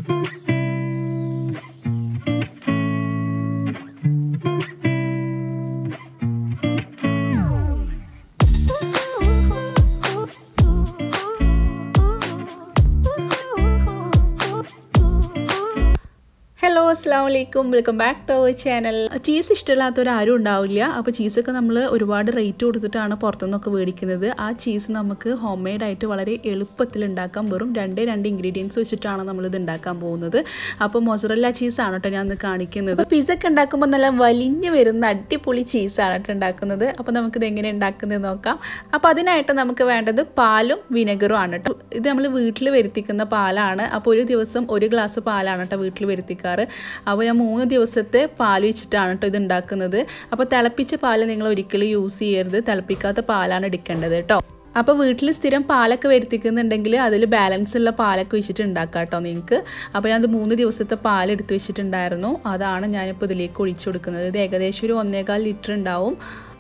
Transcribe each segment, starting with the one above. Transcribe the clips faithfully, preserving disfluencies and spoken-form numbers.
Hello, assalamu alaikum. Welcome back to our channel. Cheese ഇഷ്ടമില്ലാത്തവർ ആരും ഉണ്ടാവില്ല. അപ്പോൾ ചീസൊക്കെ നമ്മൾ ഒരുപാട് റേറ്റ് കൊടുത്തിട്ടാണ് പുറത്തുനിന്നൊക്കെ മേടിക്കുന്നത്. ആ ചീസ് നമുക്ക് ഹോം മെയ്ഡ് ആയിട്ട് വളരെ എളുപ്പത്തിൽ ഉണ്ടാക്കാം. വെറും രണ്ടേ രണ്ട് ഇൻഗ്രീഡിയൻസ് വെച്ചിട്ടാണ് നമ്മൾ ഇത് ഉണ്ടാക്കാൻ പോകുന്നത്. അപ്പോൾ മൊസറല്ല ചീസാണ് കേട്ടോ ഞാൻ ഇന്ന് കാണിക്കുന്നത്. അപ്പോൾ പിസ്സ ഒക്കെ ഉണ്ടാക്കുമ്പോൾ നല്ല വലിഞ്ഞു വരുന്ന അടിപൊളി ചീസാണ് കേട്ടോ ഉണ്ടാക്കുന്നത്. അപ്പോൾ നമുക്കിത് എങ്ങനെ ഉണ്ടാക്കുന്നത് നോക്കാം. അപ്പോൾ അതിനായിട്ട് നമുക്ക് വേണ്ടത് പാലും വിനെഗറും ആണ് കേട്ടോ. ഇത് നമ്മൾ വീട്ടിൽ വരുത്തിക്കുന്ന പാലാണ്. അപ്പോൾ ഒരു ദിവസം ഒരു ഗ്ലാസ് പാലാണ് കേട്ടോ വീട്ടിൽ വരുത്തിക്കുക. അപ്പോൾ ഞാൻ മൂന്ന് ദിവസത്തെ പാൽ വെച്ചിട്ടാണ് കേട്ടോ ഇത് ഉണ്ടാക്കുന്നത്. അപ്പോൾ തിളപ്പിച്ച പാൽ നിങ്ങൾ ഒരിക്കലും യൂസ് ചെയ്യരുത്, തിളപ്പിക്കാത്ത പാലാണ് എടുക്കേണ്ടത് കേട്ടോ. അപ്പോൾ വീട്ടിൽ സ്ഥിരം പാലൊക്കെ വരുത്തിക്കുന്നുണ്ടെങ്കിൽ അതിൽ ബാലൻസ് ഉള്ള പാലൊക്കെ വെച്ചിട്ട് ഉണ്ടാക്കാം കേട്ടോ നിങ്ങൾക്ക്. അപ്പോൾ ഞാനത് മൂന്ന് ദിവസത്തെ പാൽ എടുത്ത് വെച്ചിട്ടുണ്ടായിരുന്നു, അതാണ് ഞാനിപ്പോൾ ഇതിലേക്ക് ഒഴിച്ചു കൊടുക്കുന്നത്. ഇത് ഏകദേശം ഒരു ഒന്നേകാൽ ലിറ്റർ ഉണ്ടാവും.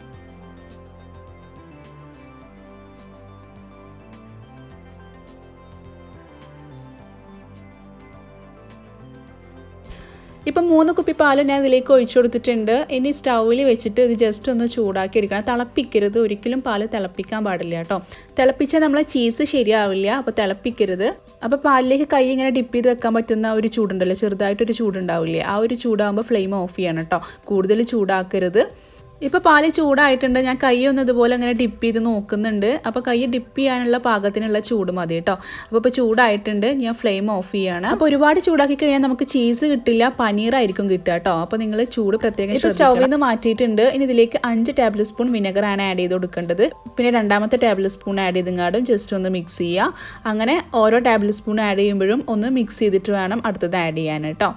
ഇപ്പം മൂന്ന് കുപ്പി പാൽ ഞാൻ ഇതിലേക്ക് ഒഴിച്ചു കൊടുത്തിട്ടുണ്ട്. ഇനി സ്റ്റൗവിൽ വെച്ചിട്ട് ഇത് ജസ്റ്റ് ഒന്ന് ചൂടാക്കി എടുക്കണം. തിളപ്പിക്കരുത്, ഒരിക്കലും പാൽ തിളപ്പിക്കാൻ പാടില്ല കേട്ടോ. തിളപ്പിച്ചാൽ നമ്മളെ ചീസ് ശരിയാവില്ല, അപ്പോൾ തിളപ്പിക്കരുത്. അപ്പോൾ പാലിലേക്ക് കൈ ഇങ്ങനെ ഡിപ്പ് ചെയ്ത് വെക്കാൻ പറ്റുന്ന ഒരു ചൂടുണ്ടല്ലോ, ചെറുതായിട്ടൊരു ചൂടുണ്ടാവില്ലേ, ആ ഒരു ചൂടാകുമ്പോൾ ഫ്ലെയിം ഓഫ് ചെയ്യണം കേട്ടോ. കൂടുതൽ ചൂടാക്കരുത്. ഇപ്പോൾ പാല് ചൂടായിട്ടുണ്ട്. ഞാൻ കൈ ഒന്ന് ഇതുപോലെ അങ്ങനെ ഡിപ്പ് ചെയ്ത് നോക്കുന്നുണ്ട്. അപ്പോൾ കൈ ഡിപ്പ് ചെയ്യാനുള്ള പാകത്തിനുള്ള ചൂട് മതി കേട്ടോ. അപ്പോൾ ഇപ്പോൾ ചൂടായിട്ടുണ്ട്, ഞാൻ ഫ്ലെയിം ഓഫ് ചെയ്യാണ്. അപ്പോൾ ഒരുപാട് ചൂടാക്കി കഴിഞ്ഞാൽ നമുക്ക് ചീസ് കിട്ടില്ല, പനീറായിരിക്കും കിട്ടുക കേട്ടോ. അപ്പോൾ നിങ്ങൾ ചൂട് പ്രത്യേകം ഇപ്പോൾ സ്റ്റൗവിൽ നിന്ന് മാറ്റിയിട്ടുണ്ട്. ഇനി ഇതിലേക്ക് അഞ്ച് ടേബിൾ സ്പൂൺ വിനെഗറാണ് ആഡ് ചെയ്ത് കൊടുക്കേണ്ടത്. പിന്നെ രണ്ടാമത്തെ ടേബിൾ സ്പൂൺ ആഡ് ചെയ്തെങ്ങാടും ജസ്റ്റ് ഒന്ന് മിക്സ് ചെയ്യുക. അങ്ങനെ ഓരോ ടേബിൾ സ്പൂൺ ആഡ് ചെയ്യുമ്പോഴും ഒന്ന് മിക്സ് ചെയ്തിട്ട് വേണം അടുത്തത് ആഡ് ചെയ്യാൻ കേട്ടോ.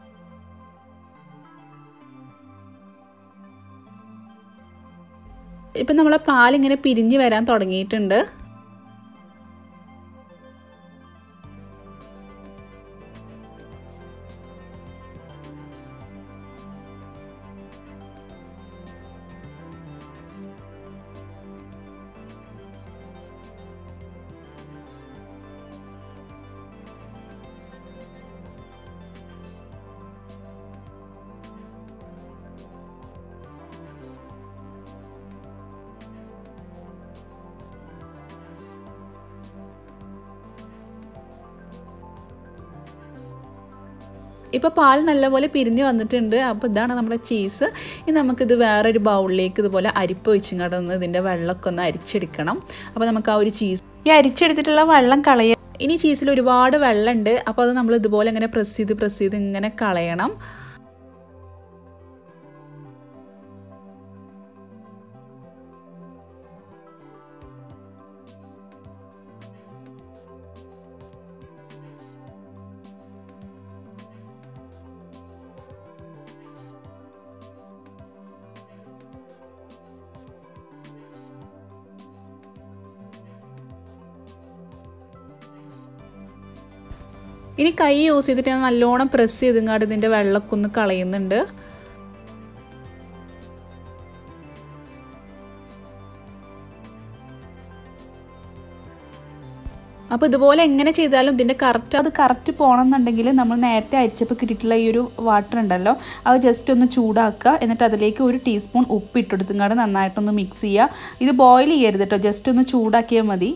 ഇപ്പം നമ്മളെ പാലിങ്ങനെ പിരിഞ്ഞ് വരാൻ തുടങ്ങിയിട്ടുണ്ട്. ഇപ്പോൾ പാൽ നല്ലപോലെ പിരിഞ്ഞ് വന്നിട്ടുണ്ട്. അപ്പോൾ ഇതാണ് നമ്മുടെ ചീസ്. ഇനി നമുക്കിത് വേറൊരു ബൗളിലേക്ക് ഇതുപോലെ അരിപ്പ് വെച്ചിങ്ങോട്ട് ഒന്ന് ഇതിൻ്റെ വെള്ളമൊക്കെ ഒന്ന് അരിച്ചെടുക്കണം. അപ്പോൾ നമുക്ക് ആ ഒരു ചീസ് ഈ അരിച്ചെടുത്തിട്ടുള്ള വെള്ളം കളയാം. ഇനി ചീസിൽ ഒരുപാട് വെള്ളമുണ്ട്, അപ്പോൾ അത് നമ്മൾ ഇതുപോലെ ഇങ്ങനെ പ്രസ് ചെയ്ത് പ്രസ് ചെയ്ത് ഇങ്ങനെ കളയണം. ഇനി കൈ യൂസ് ചെയ്തിട്ട് ഞാൻ നല്ലോണം പ്രസ് ചെയ്തെങ്ങാട് ഇതിൻ്റെ വെള്ളമൊക്കെ ഒന്ന് കളയുന്നുണ്ട്. അപ്പോൾ ഇതുപോലെ എങ്ങനെ ചെയ്താലും ഇതിൻ്റെ കറക്റ്റ് അത് കറക്റ്റ് പോകണമെന്നുണ്ടെങ്കിൽ നമ്മൾ നേരത്തെ അരിച്ചപ്പോൾ കിട്ടിയിട്ടുള്ള ഈ ഒരു വാട്ടർ ഉണ്ടല്ലോ, അത് ജസ്റ്റ് ഒന്ന് ചൂടാക്കുക. എന്നിട്ട് അതിലേക്ക് ഒരു ടീസ്പൂൺ ഉപ്പ് ഇട്ടെടുത്തുങ്ങാട് നന്നായിട്ടൊന്ന് മിക്സ് ചെയ്യുക. ഇത് ബോയിൽ ചെയ്യരുത് കേട്ടോ, ജസ്റ്റ് ഒന്ന് ചൂടാക്കിയാൽ മതി.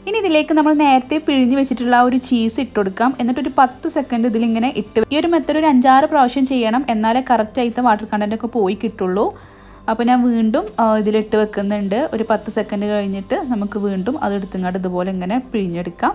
ഇനി ഇതിലേക്ക് നമ്മൾ നേരത്തെ പിഴിഞ്ഞ് വെച്ചിട്ടുള്ള ആ ഒരു ചീസ് ഇട്ട് കൊടുക്കാം. എന്നിട്ട് ഒരു പത്ത് സെക്കൻഡ് ഇതിലിങ്ങനെ ഇട്ട് ഈ ഒരു മെത്തേഡ് ഒരു അഞ്ചാറ് പ്രാവശ്യം ചെയ്യണം, എന്നാലേ കറക്റ്റായിട്ട് വാട്ടർ കണ്ടൻ്റ് ഒക്കെ പോയി കിട്ടുള്ളൂ. അപ്പോൾ ഞാൻ വീണ്ടും ഇതിലിട്ട് വെക്കുന്നുണ്ട്. ഒരു പത്ത് സെക്കൻഡ് കഴിഞ്ഞിട്ട് നമുക്ക് വീണ്ടും അത് എടുത്തുങ്ങാണ്ട് ഇതുപോലെ ഇങ്ങനെ പിഴിഞ്ഞെടുക്കാം.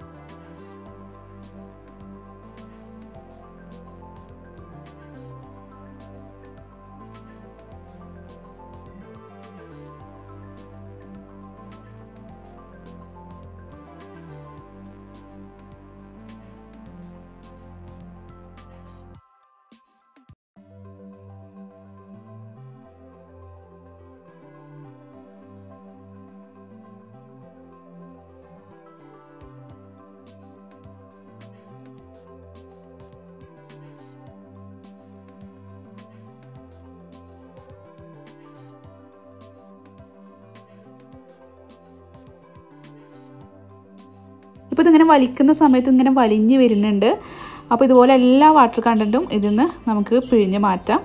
ഇപ്പോൾ ഇതിങ്ങനെ വലിക്കുന്ന സമയത്ത് ഇങ്ങനെ വലിഞ്ഞ് വരുന്നുണ്ട്. അപ്പോൾ ഇതുപോലെ എല്ലാ വാട്ടർ കണ്ടൻറ്റും ഇതിൽ നിന്ന് നമുക്ക് പിഴിഞ്ഞ് മാറ്റാം.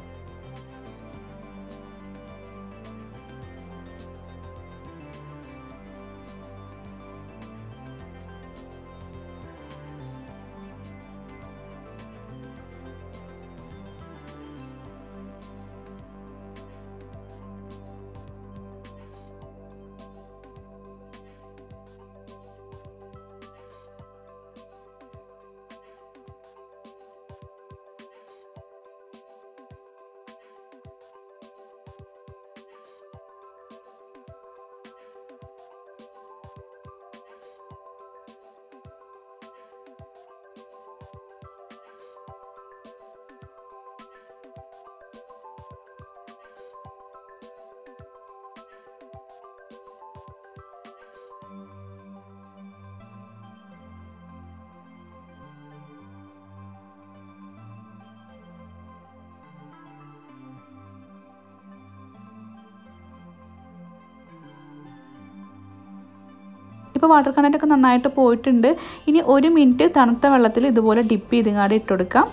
ഇപ്പോൾ വാട്ടർ കണ്ടൻ്റൊക്കെ നന്നായിട്ട് പോയിട്ടുണ്ട്. ഇനി ഒരു മിനിറ്റ് തണുത്ത വെള്ളത്തിൽ ഇതുപോലെ ഡിപ്പ് ചെയ്തിങ്ങാട് ഇട്ട് കൊടുക്കാം.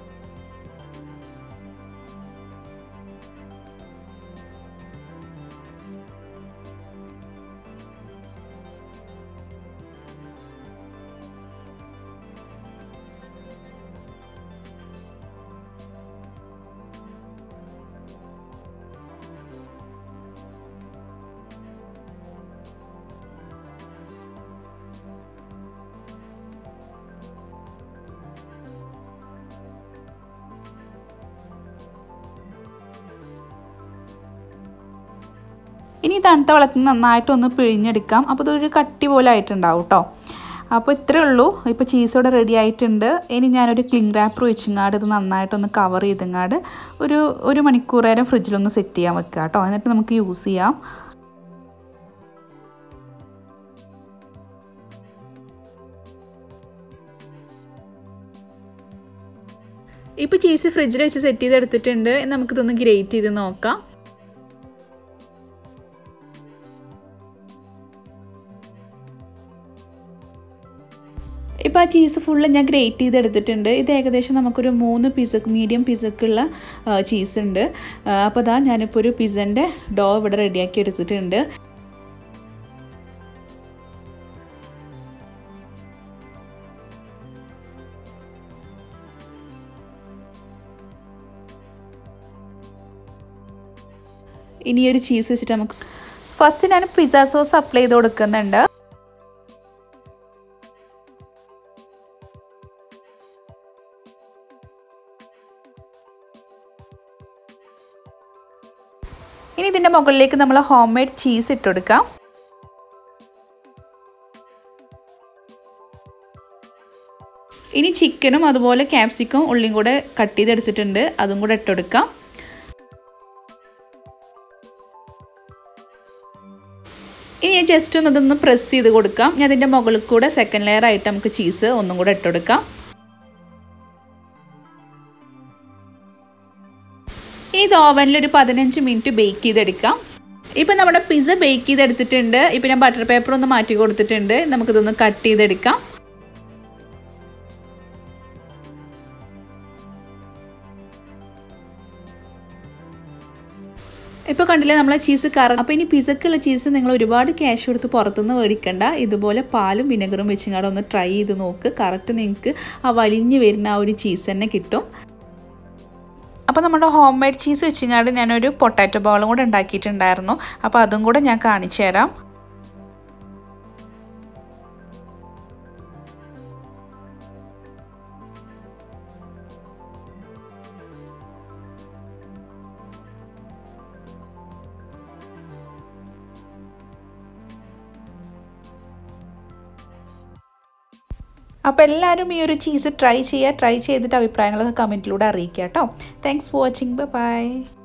ഇനി തണുത്ത വെള്ളത്തിൽ നന്നായിട്ടൊന്ന് പിഴിഞ്ഞെടുക്കാം. അപ്പോൾ ഇതൊരു കട്ടി പോലെ ആയിട്ടുണ്ടാവും കേട്ടോ. അപ്പോൾ ഇത്രയേ ഉള്ളൂ. ഇപ്പോൾ ചീസോടെ റെഡി ആയിട്ടുണ്ട്. ഇനി ഞാനൊരു ക്ലിംഗ് റാപ്പർ വെച്ചിങ്ങാട് ഇത് നന്നായിട്ടൊന്ന് കവർ ചെയ്തിങ്ങാട് ഒരു ഒരു മണിക്കൂർ നേരം ഫ്രിഡ്ജിലൊന്ന് സെറ്റ് ചെയ്യാൻ വെക്കുക കേട്ടോ. എന്നിട്ട് നമുക്ക് യൂസ് ചെയ്യാം. ഇപ്പോൾ ചീസ് ഫ്രിഡ്ജിൽ വെച്ച് സെറ്റ് ചെയ്തെടുത്തിട്ടുണ്ട്. നമുക്കിതൊന്ന് ഗ്രേറ്റ് ചെയ്ത് നോക്കാം. ഇപ്പോൾ ആ ചീസ് ഫുള്ള് ഞാൻ ഗ്രേറ്റ് ചെയ്തെടുത്തിട്ടുണ്ട്. ഇത് ഏകദേശം നമുക്കൊരു മൂന്ന് പിസക്ക് മീഡിയം പിസക്കുള്ള ചീസ് ഉണ്ട്. അപ്പോൾ അതാ ഞാനിപ്പോൾ ഒരു പിസൻ്റെ ഡോ ഇവിടെ റെഡിയാക്കി എടുത്തിട്ടുണ്ട്. ഇനി ഒരു ചീസ് വെച്ചിട്ട് നമുക്ക് ഫസ്റ്റ് ഞാൻ പിസ്സ സോസ് അപ്ലൈ ചെയ്ത് കൊടുക്കുന്നുണ്ട്. ഇനി ഇതിൻ്റെ മുകളിലേക്ക് നമ്മൾ ഹോം മെയ്ഡ് ചീസ് ഇട്ട് കൊടുക്കാം. ഇനി ചിക്കനും അതുപോലെ ക്യാപ്സിക്കും ഉള്ളിയും കൂടെ കട്ട് ചെയ്തെടുത്തിട്ടുണ്ട്, അതും കൂടെ ഇട്ട് കൊടുക്കാം. ഇനി ഞാൻ ജസ്റ്റ് ഒന്ന് ഇതൊന്ന് പ്രസ് ചെയ്ത് കൊടുക്കാം. ഞാൻ അതിൻ്റെ മുകളിൽ കൂടെ സെക്കൻഡ് ലെയർ ആയിട്ട് നമുക്ക് ചീസ് ഒന്നും കൂടെ ഇട്ട് കൊടുക്കാം. ഇനി ഇത് ഓവനിൽ ഒരു പതിനഞ്ച് മിനിറ്റ് ബേക്ക് ചെയ്തെടുക്കാം. ഇപ്പം നമ്മുടെ പിസ്സ ബേക്ക് ചെയ്തെടുത്തിട്ടുണ്ട്. ഇപ്പം ഞാൻ ബട്ടർ പേപ്പർ ഒന്ന് മാറ്റി കൊടുത്തിട്ടുണ്ട്. നമുക്കിതൊന്ന് കട്ട് ചെയ്തെടുക്കാം. ഇപ്പോൾ കണ്ടില്ലേ നമ്മളെ ചീസ് കറ. അപ്പോൾ ഇനി പിസക്കുള്ള ചീസ് നിങ്ങൾ ഒരുപാട് ക്യാഷ് കൊടുത്ത് പുറത്തുനിന്ന് മേടിക്കണ്ട. ഇതുപോലെ പാലും വിനെഗറും വെച്ചിങ്ങാണ്ട് ഒന്ന് ട്രൈ ചെയ്ത് നോക്ക്. കറക്റ്റ് നിങ്ങൾക്ക് ആ വലിഞ്ഞ് വരുന്ന ആ ഒരു ചീസ് തന്നെ കിട്ടും. അപ്പോൾ നമ്മുടെ ഹോം മെയ്ഡ് ചീസ് വെച്ചിങ്ങാണ്ട് ഞാനൊരു പൊട്ടാറ്റോ ബോളും കൂടെ ഉണ്ടാക്കിയിട്ടുണ്ടായിരുന്നു. അപ്പോൾ അതും കൂടെ ഞാൻ കാണിച്ചു തരാം. അപ്പോൾ എല്ലാവരും ഈ ഒരു ചീസ് ട്രൈ ചെയ്യുക. ട്രൈ ചെയ്തിട്ട് അഭിപ്രായങ്ങളൊക്കെ കമൻറ്റിലൂടെ അറിയിക്കുക കേട്ടോ. Thanks for watching. Bye by.